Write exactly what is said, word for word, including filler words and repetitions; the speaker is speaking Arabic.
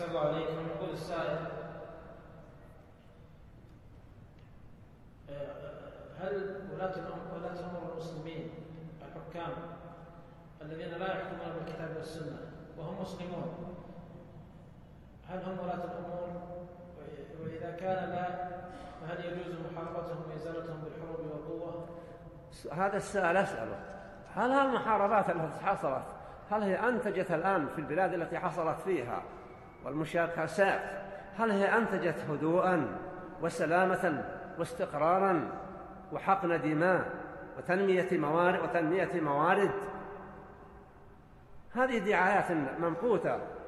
الله عليكم. يقول السائل: هل ولاة الأمور المسلمين الحكام الذين لا يحكمون بالكتاب والسنة وهم مسلمون، هل هم ولاة الأمور؟ وإذا كان لا، فهل يجوز محاربتهم وإزالتهم بالحروب والقوة؟ هذا السؤال أسأله: هل هالمحاربات التي حصلت هل هي أنتجت الآن في البلاد التي حصلت فيها والمشاكسات، هل هي أنتجت هدوءا وسلامة واستقرارا وحقن دماء وتنمية موارد وتنمية موارد؟ هذه دعايات ممقوتة